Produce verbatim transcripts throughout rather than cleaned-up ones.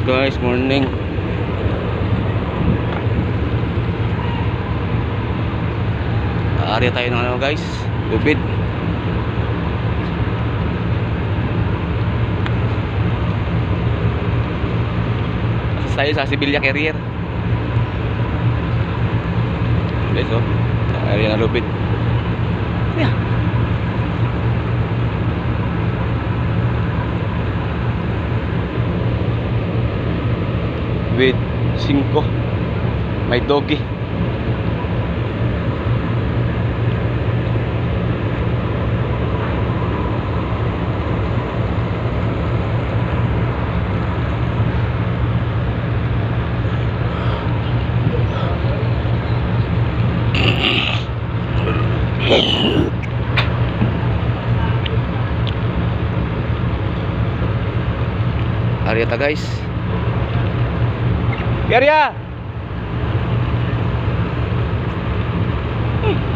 guys, morning. Area tayo ng ano guys, lubid. Asa tayo sa Sibilya Carrier. Guys oh, area ng lubid. Yeah. With cinco may doggy. Arieta guys. Arya. Hmm.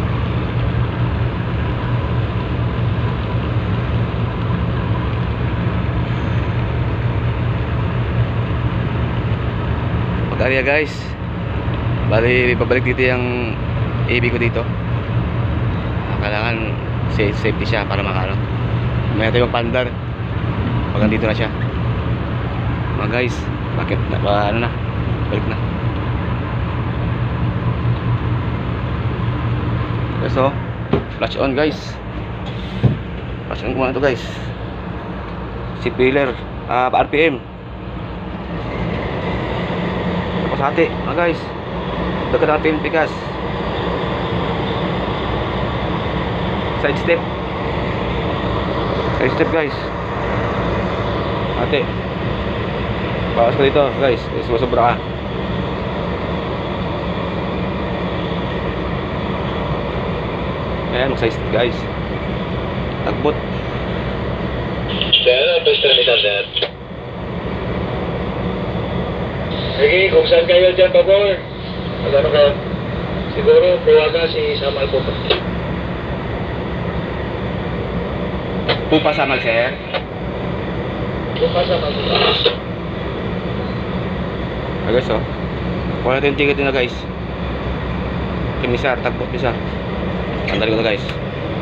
Pag-Arya guys. Bali babalik dito yung A B ko dito. Kailangan safety siya para makano. May tayo magpandar pag nandito na siya. Mga guys, bakit na ba, ano na, balik na. So, flash on guys. Flash on ko muna ito guys. Seat wheeler, uh, R P M. Tapos hati mga guys. Dekat R P M pikas. Side step. Side step guys. Hati. Bawas ko dito guys, sumasobra ka. Ayan, mag-size guys. Tagbot. Sir, best terminal sir. Sige, kung saan kayo dyan, pabor. Ano ka? Siguro, buwaga si Samal po. Pupa Samal sir. Pupa Samal po. Ah, guys oh. Kuha natin yung ticket nila guys. Kimisar, tagbot misar. Sandali ko na guys.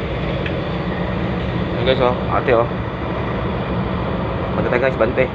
Ah, guys oh, ate oh. Bante tayo guys, bante.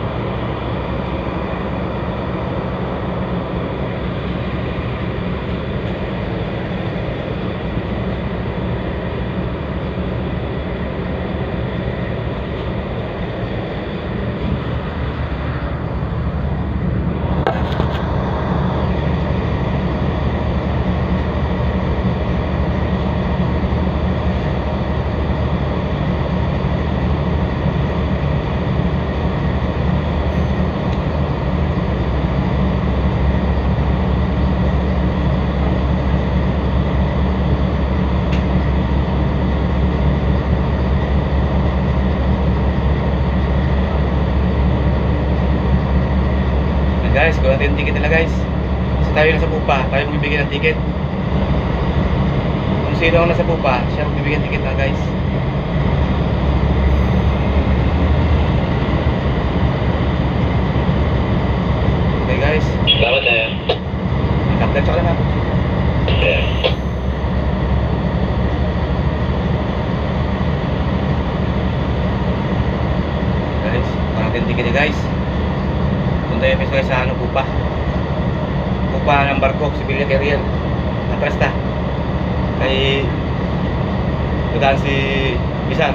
Guys, kuha natin yung ticket nila guys. Kasi tayo nasa pupa, tayo magbibigay ng ticket. Kung sino ang nasa pupa, siya magbibigay ng ticket na guys. Okay guys. Salamat na yan. Captain, tsaka lang ha. Yeah. Guys, kuha natin yung ticket niya guys. Punta yung guys sa ano, pupa. Pupa ng barko, Sibilya Carrier. Atras ta. Kay dadaan si Bisan.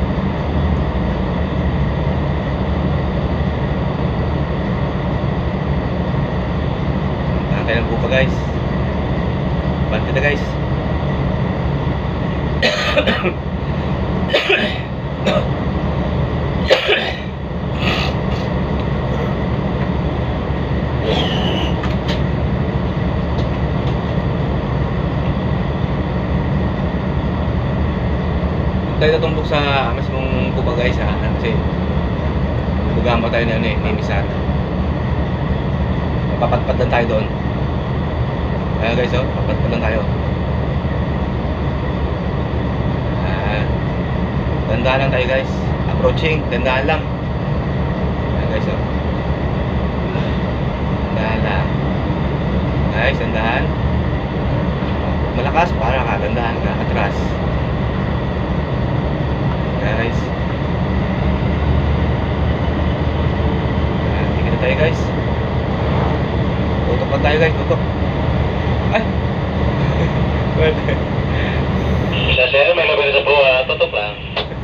Tahan tayo ng pupa guys. Bante na guys. Tayo natumbok sa mismong pupa guys ha, kasi bugamba tayo na ni Misar. Papatpad lang tayo doon. Ayan guys oh, papatpad lang tayo. Ah, tandaan lang tayo guys. Approaching, tandaan lang. Ayan guys oh. guys, dandahan. Malakas, para ka, dandahan ka, atras. Guys. Ayan, tingin na tayo guys. Tutok pa tayo guys, tutok. Ay! Sa sir, may laban sa buha, tutok lang.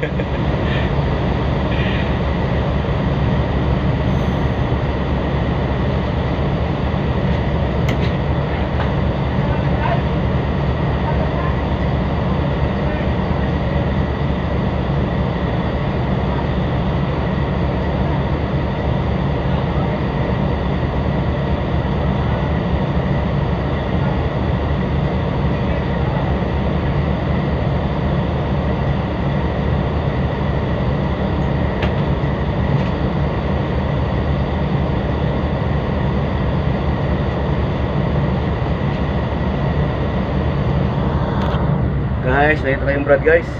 Guys, nakita kayong Brad guys.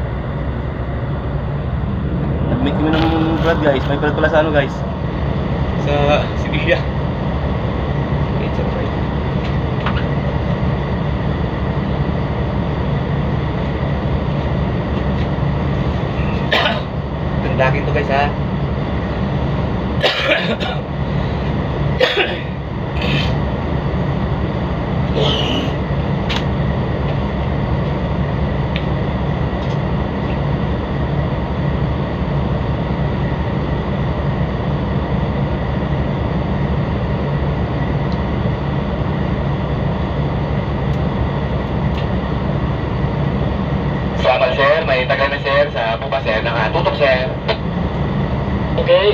Nag-meet kami ng Brad guys. May Brad pala sa ano guys, sa Sibilya. Wait, sa right. Tandakin to guys ha. Sama sir, may tagal na sir sa buka sir, nakatutok sir. Okay.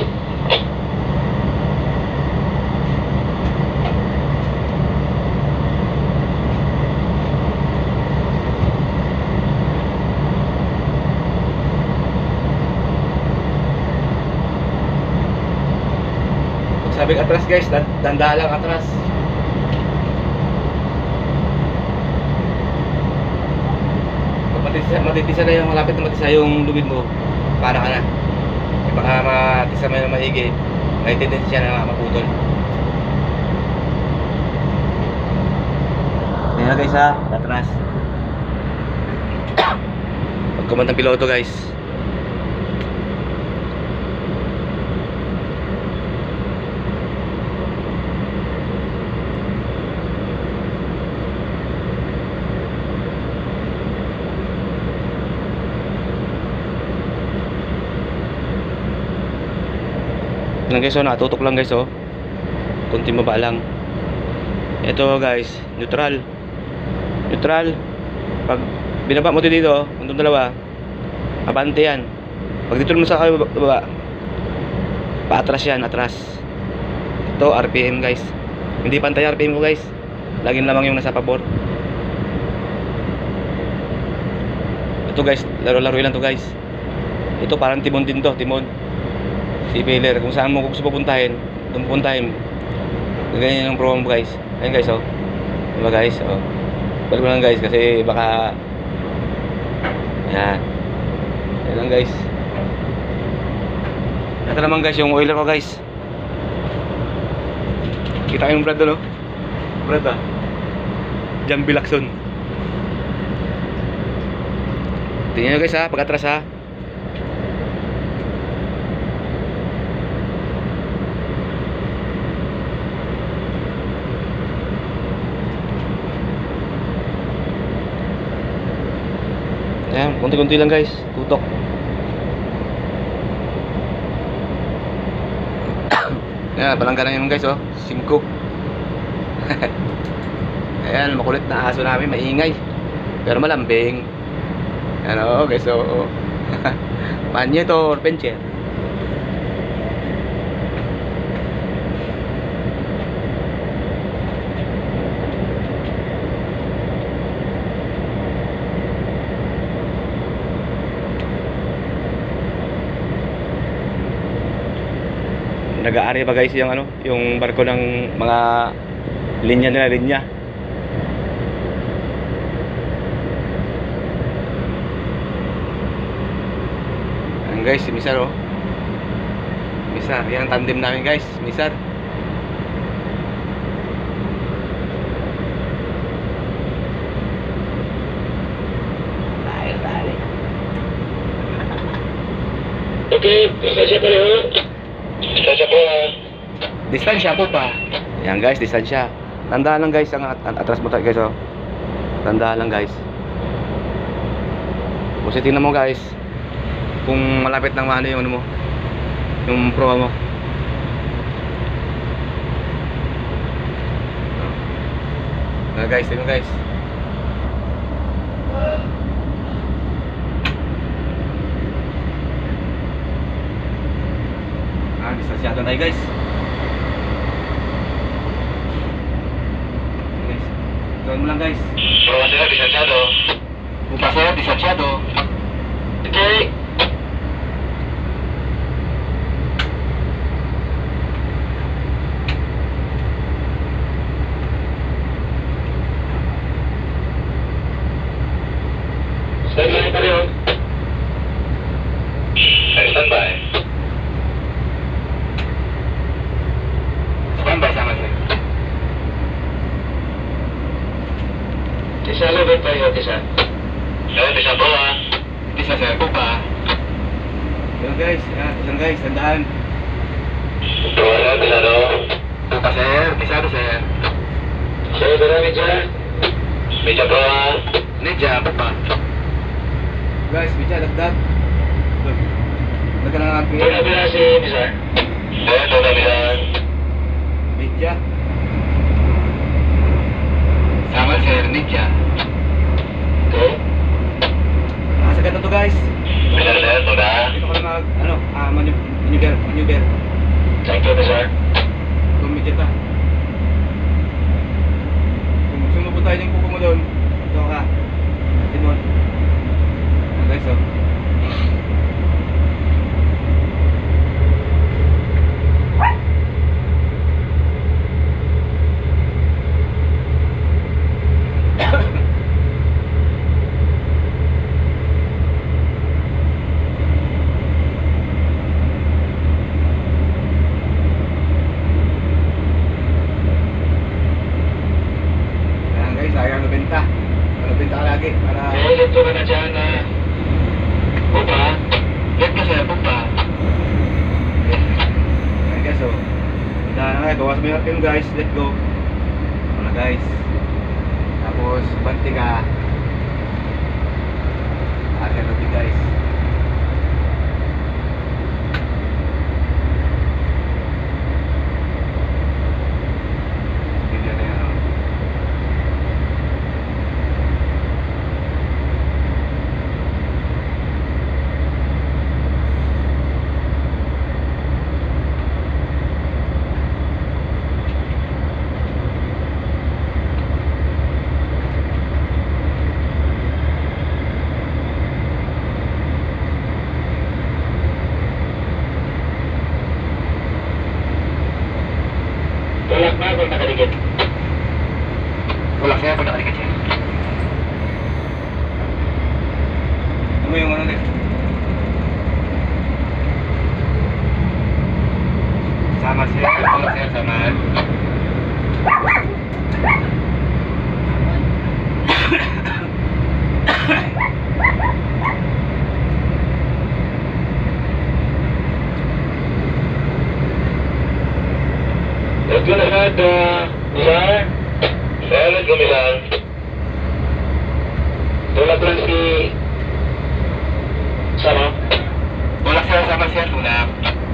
Pag sabing atras guys, dan danda lang atras. Matitisa, matitisa na yung malapit na matisa yung lubid mo, para ka na. E baka matisa mo yung mahigi, may tendency siya na maputol. Ayan na guys ha, atras. Pagkumand ng piloto guys. Lang guys, oh, nakatutok lang guys, oh. Kunti baba lang. Ito guys, neutral. Neutral. Pag binaba mo dito, itong dalawa, abante yan. Pag dito mo sa baba, baba, paatras yan, atras. Ito, R P M guys. Hindi pantay R P M ko guys. Laging lamang yung nasa pabor. Ito guys, laro-laro lang to guys. Ito parang timon din to, timon. Si Peller, kung saan mo gusto pupuntahin, doon pupuntahin. Ganyan yung promo mo guys. Ayun guys, oh. Diba guys, oh. Balik mo lang guys kasi baka yan. Yan lang guys. Ito naman guys yung oiler ko guys. Kita yung Brad doon, oh. Brad ah. Jambi Lacson. Tingnan nyo guys ha, pag atras ha. Ayan, kunti-kunti lang guys, tutok. Ayan, palangganan yun guys, oh, singko. Ayan, makulit na aso namin, maingay pero malambing. Ayan, oh guys, oh, oh. Manya ito, orpenche. Nag-aari pa guys yung ano, yung barko ng mga linya nila, linya. Ayan guys, si Misar, oh. Misar, yan ang tandem namin guys, Misar. Okay, distansya pareho. Distansya po ha. Distansya po pa. Yan guys, distansya. Tandaan lang guys, ang at at- atras mo tayo guys oh. Tandaan lang guys. Kasi tingnan mo guys, kung malapit ng ano yung ano mo, yung proa mo. Ah guys, tingnan guys. Ah, distansyado tayo guys. Guys, tuwan mo lang guys. Proa sir, distansyado. Buka sir, distansyado. Okay. Standby pareho. Ay, standby. Standby sama sir. Tisa lubid tayo, tisa. Ayun, tisa po ha. Isa sir, buka. Yan guys, yan, yan guys, tandaan. Proa sir, tisado. Buka sir, pisado sir. Sir, dara medya. Medya po ha. Medya, buka. Guys, medya, dagdag. Dagdag na ng Tuna bila si Tisa. Ayun, tuna bila. Medya. Sama sir, medya. Okay. Nasa ganito to guys. Bisa sir, tuna. Dito ko lang mag, ano, ah, manu maneuver, maneuver. Thank you, sir. Kung medya ka. Kung gusto mo po tayo yung kuko mo doon, ito ka. Timon. Ah, guys, oh. Ayan guys, ayaw na benta. Ano benta ka lagi para Okay, dito ka na dyan na. Upa. let ka sir, pupa. Ayan guys, oh. Tandaan na guys, bawas mo yung film guys, let go. Ano guys. Tapos, banti ka. Akin natin guys. Video na yan, oh. Tulak na kung nakaligid. Wala siya, pag nakalikat siya. Ano yung ano din? Sama siya, sama siya, samaan. Let's go na lahat, uh, Milan. Sir, let's go, Milan. Tulak lang si... Sama. Wala siya, sama siya, tulak.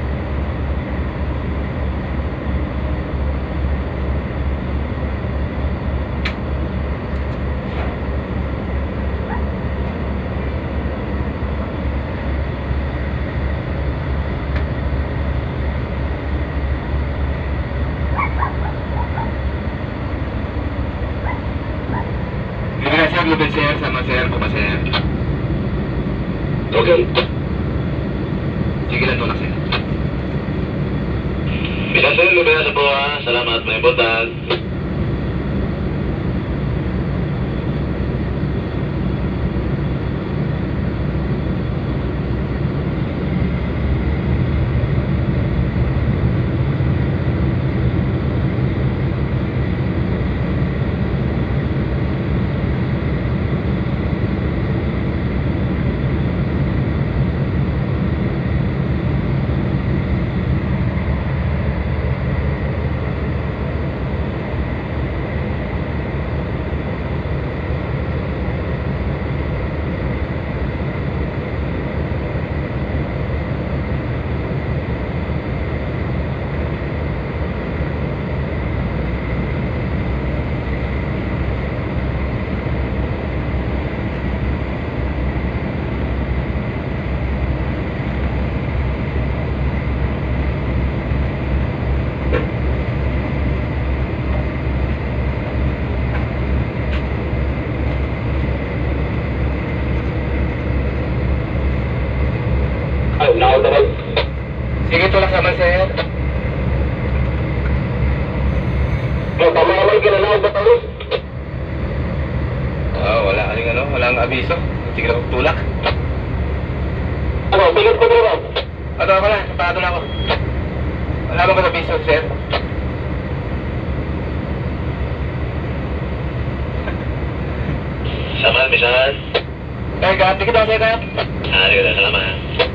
Bibigyan siya, lubid siya, sama siya, buka siya. Okay. Sige lang, tulak siya. Milan, sir, lubid na sa buha. Salamat, may butan. Balik ka na lang ba tayo? Oh, wala kaming ano, walang abiso. Sige lang tulak. Ano, tingin ko dito. Ato ako na, napado na ako. Wala ba ko abiso, sir? Samahan, misan. Kaya ganti kita, sir, kaya? Ah, sige, salamat.